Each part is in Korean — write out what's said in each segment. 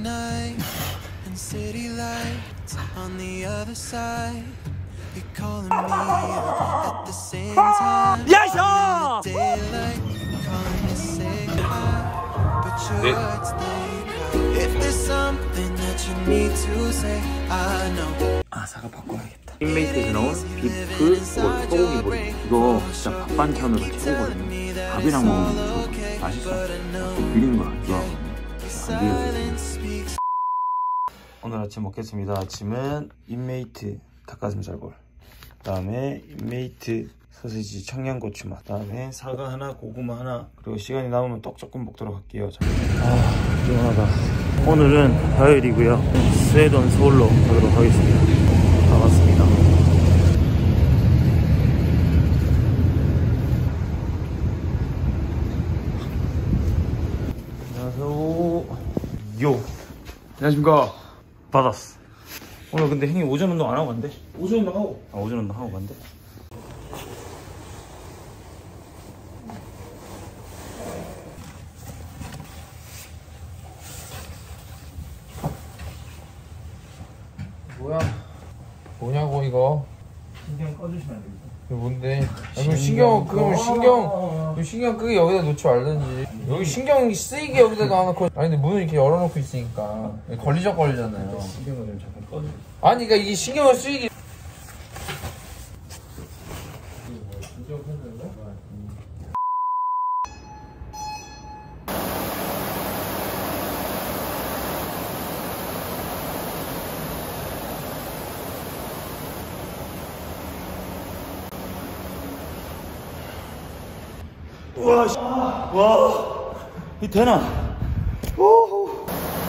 night and city lights on the other side. You're calling me at the same time. 야샤! Daylight, calling to say hi, but your words they cry. If there's something that you need to say, I know. 아, 사과 바꿔야겠다. 빅메이트에서 나온 비프 소고기 보리. 이거 진짜 밥 반찬으로 최고거든요. 밥이랑 먹으면 좋거든요. 맛있어. 비린 거 좋아하거든요. 오늘 아침 먹겠습니다. 아침은 인메이트 닭가슴살볼, 그 다음에 인메이트 소시지 청양고추맛, 그 다음에 사과 하나, 고구마 하나, 그리고 시간이 남으면 떡 조금 먹도록 할게요. 아, 시원하다. 오늘은 화요일이고요. 스웨덴 서울로 가도록 하겠습니다. 반갑습니다. 안녕하세요. 요. 안녕하십니까. 받았어. 오늘 근데 형님 오전 운동 안 하고 간대? 오전 운동 하고. 아, 오전 운동 하고 간대? 뭐야? 뭐냐고 이거? 신경 꺼주시면 안 됩니다. 이거 뭔데? 그럼 신경 끄기 여기다 놓지 말든지. 여기 신경 쓰이게 여기다 놔놓고. 아니 근데 문을 이렇게 열어놓고 있으니까 걸리적거리잖아요. 신경을 좀 잠깐 꺼주세요. 아니 그러니까 이게 신경을 쓰이게. 우와, 와, 이 되나? 오.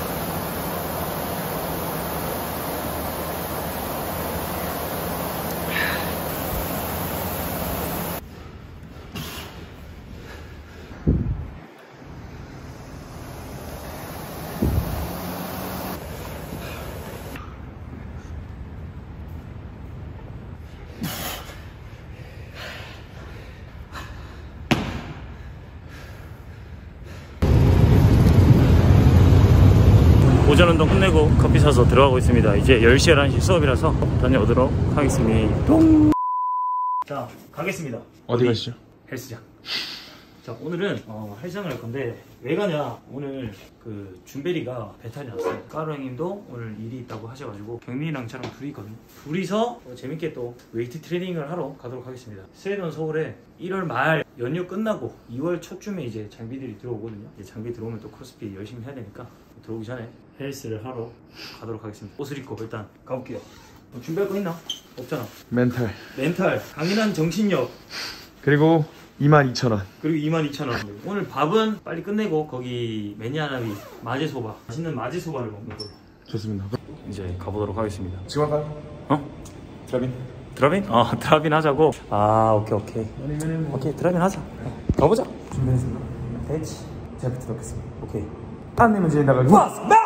오전 운동 끝내고 커피 사서 들어가고 있습니다. 이제 10시, 11시 수업이라서 다녀오도록 하겠습니다. 자, 가겠습니다. 어디 가시죠? 헬스장. 자, 오늘은 헬스장을 할 건데 왜 가냐, 오늘 그 준베리가 배탈이 났어요. 까루 형님도 오늘 일이 있다고 하셔가지고 경민이랑 저랑 둘이 있거든요. 둘이서 재밌게 또 웨이트 트레이닝을 하러 가도록 하겠습니다. 스웨덴 서울에 1월 말 연휴 끝나고 2월 초쯤에 이제 장비들이 들어오거든요. 이제 장비 들어오면 또 크로스핏 열심히 해야 되니까 들어오기 전에 헬스를 하러 가도록 하겠습니다. 옷을 입고 일단 가볼게요. 뭐 준비할 거 있나? 없잖아. 멘탈. 강인한 정신력, 그리고 22,000원. 그리고 22,000원. 오늘 밥은 빨리 끝내고 거기 매니아나비 마제소바, 맛있는 마제소바를 먹는 걸로. 좋습니다. 이제 가보도록 하겠습니다. 지금 할까요? 어? 드라빈? 드라빈? 드라빈 하자고? 아, 오케이. 오케이, 드라빈 하자. 가보자. 준비했습니다. 됐지. 제가 비트 넣겠습니다. 오케이. 안 내면 이제 나가고.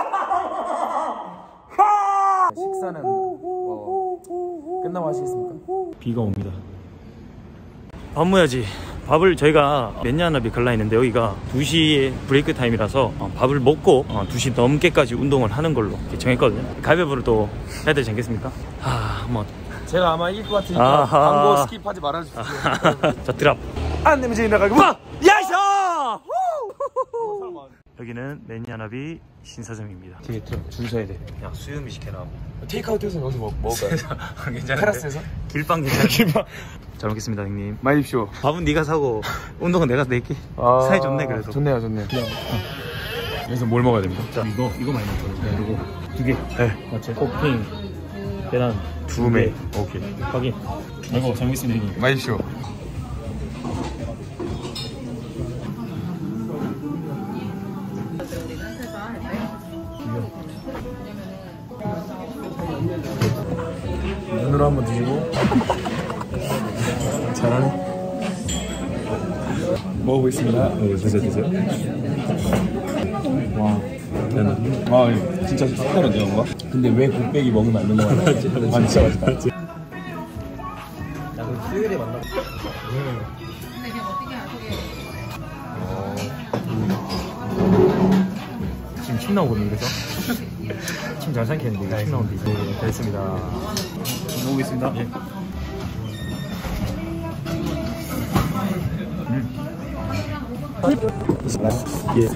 식사는 끝나고 하시겠습니까? 비가 옵니다. 밥 먹어야지. 밥을 저희가 맨야나비 갈라 했는데 여기가 2시에 브레이크 타임이라서 밥을 먹고 2시 넘게까지 운동을 하는 걸로 정했거든요. 가위바위보를 또 해야 되지 않겠습니까? 뭐 제가 아마 이길 것 같으니까 광고 스킵하지 말아주세요. 자, 드랍. 안 내면 이제 나가고. 야샤! 여기는 매니아나비 신사점입니다. 되게 줄 서야 돼. 그냥 수유미 시켜놔. 테이크아웃해서 여기서 먹을까요? 괜찮은데? 테라스에서? 길빵 괜찮아. 잘 먹겠습니다, 형님. 많이 입쇼. 밥은 네가 사고 운동은 내가 낼게. 사이 좋네. 그래도 좋네요. 여기서 뭘 먹어야 됩니까? 자, 이거 많이 먹거든요. 그리고 2개. 네. 맞지? 토핑, 계란 2매. 오케이. 확인. 아이고, 잘 먹겠습니다, 형님. 많이 입쇼. 눈으로 한번 드시고. 잘하네. 먹어보겠습니다. 드세요. 와, 대단하다. 진짜 색다른데요, 뭔가? 근데 왜 곱빼기 먹으면 안 되는 거야? 진짜 맛있다. 나 그럼 수요일에 만나. 근데 그냥 어떻게 하게? 지금 침 나오거든요, 그죠? 침 잘 삼키는데 이거 침 나오는데 이제 됐습니다. 먹어보겠습니다. 예. 예.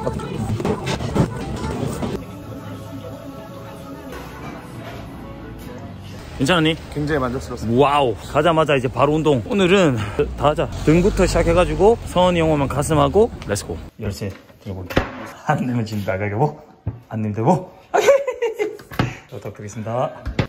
괜찮았니? 굉장히 만족스럽습니다. 와우. 가자마자 이제 바로 운동. 오늘은 다 하자. 등부터 시작해가지고 서원이 형 오면 가슴하고 렛츠고. 열쇠 들어볼게. 안 내면 진다. 가격고 안 내면 되고. 부탁드리겠습니다.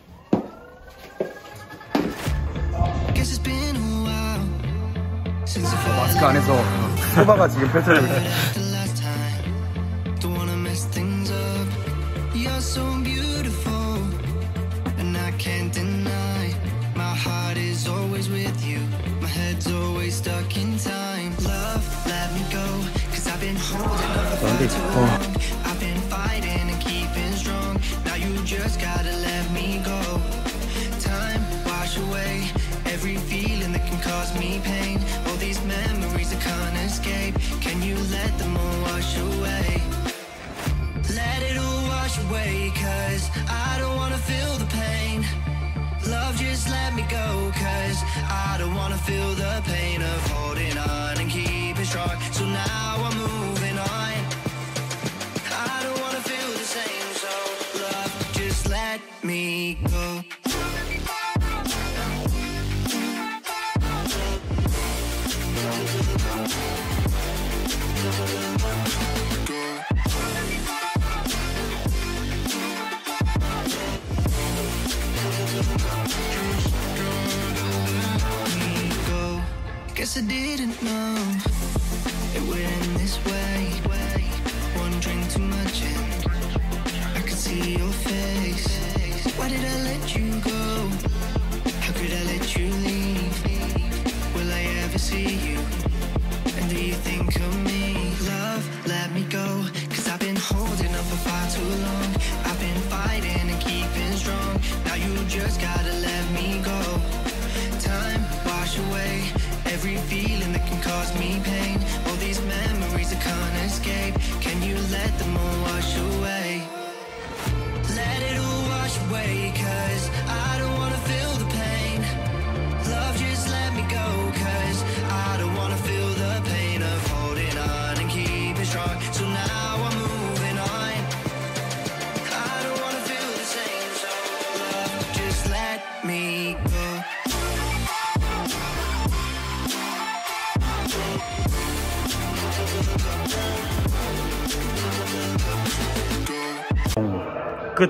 Guess it's been a while since I 마스크 안에서 소바가 지금 펼쳐지고 있어요. felt the last time. Don't wanna mess things up. You're so beautiful, and I can't deny. My heart is always with you. My head's always stuck in time. Love, let me go, 'cause I've been holding on for too long. I've been fighting and keeping strong. Now you just gotta let me go. Time, wash away every feeling that can cause me pain. All these memories I can't escape. Can you let them all wash away? Let it all wash away, 'cause I don't wanna feel the pain. Love, just let me go, 'cause I don't wanna feel the pain of holding on and keeping strong. So now I'm moving on. I don't wanna feel the same, so love, just let me go. Guess I didn't know it went this way. One drink too much and I could see your face. Why did I let you go? How could I let you leave? Will I ever see you? And do you think of me? Love, let me go, 'cause I've been holding on for far too long. I've been fighting and keeping strong. Now you just gotta let me go. Time, wash away every feeling that can cause me pain. All these memories I can't escape. Can you let them all wash away? Let it all wash away, 'cause I don't wanna feel the pain. Love, just let me go, 'cause I don't wanna feel the pain of holding on and keeping strong. So now I'm moving on. I don't wanna feel the same, so love, just let me go. 끝.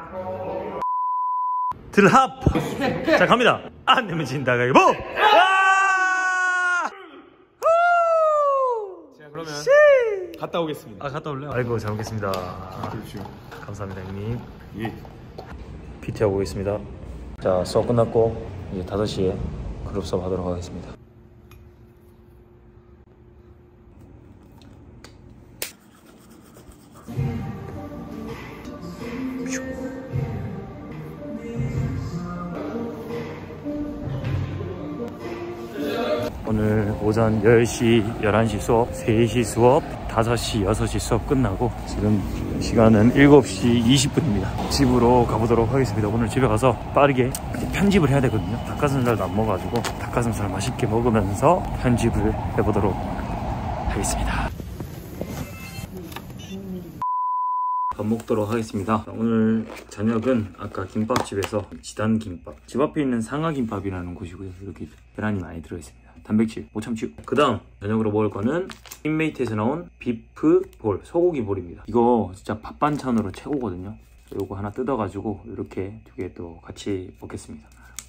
드랍. 자, 갑니다. 안 내면 진다. 가위보. 제가 그러면 갔다 오겠습니다. 아, 갔다 올래요? 아이고, 잘 먹겠습니다. 그렇죠. 감사합니다, 형님. 예. PT 하고 있습니다. 자, 수업 끝났고 이제 5시에 그룹 수업 하도록 하겠습니다. 오늘 오전 10시, 11시 수업, 3시 수업, 5시, 6시 수업 끝나고 지금 시간은 7시 20분입니다. 집으로 가보도록 하겠습니다. 오늘 집에 가서 빠르게 편집을 해야 되거든요. 닭가슴살도 안 먹어가지고 닭가슴살 맛있게 먹으면서 편집을 해보도록 하겠습니다. 밥 먹도록 하겠습니다. 오늘 저녁은 아까 김밥집에서 지단김밥, 집 앞에 있는 상하김밥이라는 곳이고요. 이렇게 계란이 많이 들어있습니다. 단백질 못 참지. 그 다음 저녁으로 먹을 거는 인메이트에서 나온 비프 볼, 소고기 볼입니다. 이거 진짜 밥 반찬으로 최고거든요. 요거 하나 뜯어가지고 이렇게 2개 또 같이 먹겠습니다.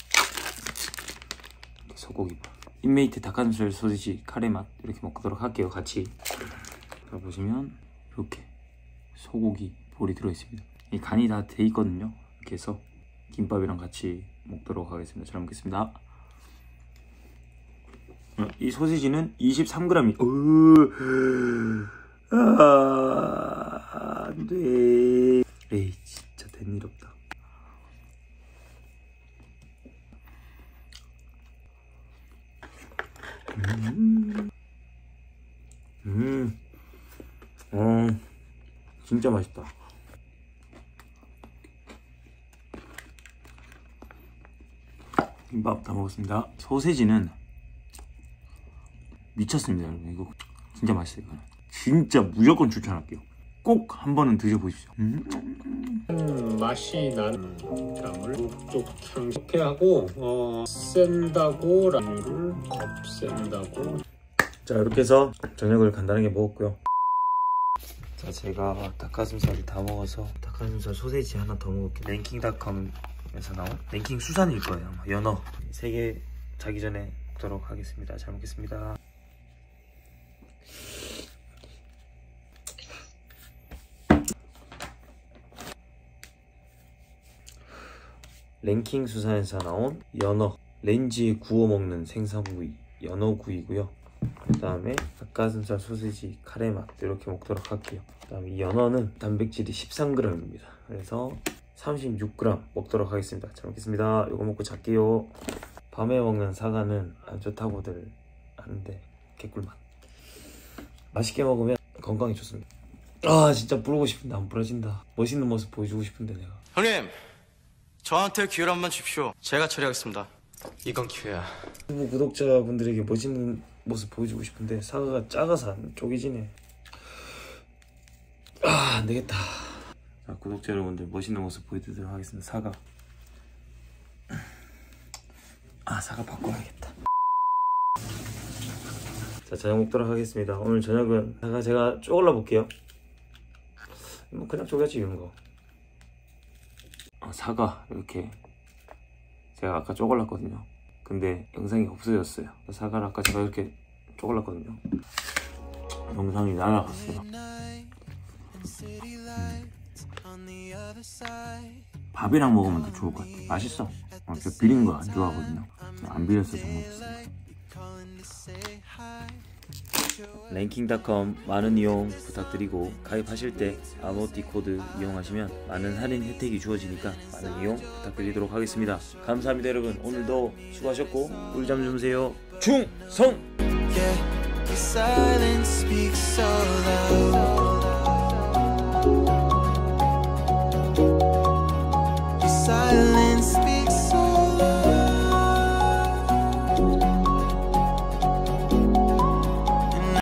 소고기 볼, 인메이트 닭가슴살 소시지 카레 맛 이렇게 먹도록 할게요. 같이. 자, 보시면 이렇게 소고기 볼이 들어있습니다. 이 간이 다 돼 있거든요. 이렇게 해서 김밥이랑 같이 먹도록 하겠습니다. 잘 먹겠습니다. 이 소시지는 23g이 안돼. 에이, 진짜 된일 없다. 진짜 맛있다. 김밥 다 먹었습니다. 소세지는 미쳤습니다, 여러분. 이거 진짜 맛있어요. 이거는 진짜 무조건 추천할게요. 꼭 한 번은 드셔보십시오. 맛이 나는 을 쪽 향긋하고 센다고 라면을 없앤다고. 자, 이렇게 해서 저녁을 간단하게 먹었고요. 자, 제가 닭가슴살을 다 먹어서 닭가슴살 소세지 하나 더 먹을게요. 랭킹닷컴에서 나온 랭킹 수산일 거예요. 아마 연어 3개 자기 전에 먹도록 하겠습니다. 잘 먹겠습니다. 랭킹 수산에서 나온 연어 렌지에 구워 먹는 생선구이 연어구이고요. 그 다음에 닭가슴살 소시지 카레맛 이렇게 먹도록 할게요. 그 다음에 이 연어는 단백질이 13g입니다. 그래서 36g 먹도록 하겠습니다. 잘 먹겠습니다. 이거 먹고 잘게요. 밤에 먹는 사과는 안 좋다고들 하는데 개꿀맛. 맛있게 먹으면 건강에 좋습니다. 아, 진짜 부르고 싶은데 안 부러진다. 멋있는 모습 보여주고 싶은데 내가. 형님, 저한테 기회를 한번 주십시오. 제가 처리하겠습니다. 이건 기회야. 유튜브 구독자분들에게 멋있는 모습 보여주고 싶은데 사과가 작아서 안 쪼개지네. 아, 안 되겠다. 자, 구독자 여러분들 멋있는 모습 보여드리도록 하겠습니다. 사과. 아, 사과 바꿔야겠다. 자, 저녁 먹도록 하겠습니다. 오늘 저녁은 제가 쪼글러 볼게요. 뭐 그냥 쪼개지 이런 거. 사과 이렇게 제가 아까 쪼글렀거든요. 근데 영상이 없어졌어요. 사과를 아까 제가 이렇게 쪼글렀거든요. 영상이 날아갔어요. 밥이랑 먹으면 더 좋을 것 같아. 맛있어. 제가 비린 거 안 좋아하거든요. 안 비려서 정말 좋습니다. 랭킹닷컴 많은 이용 부탁드리고 가입하실 때 아모띠 코드 이용하시면 많은 할인 혜택이 주어지니까 많은 이용 부탁드리도록 하겠습니다. 감사합니다 여러분. 오늘도 수고하셨고 꿀잠 주무세요. 충성! Yeah, your silence speaks so loud.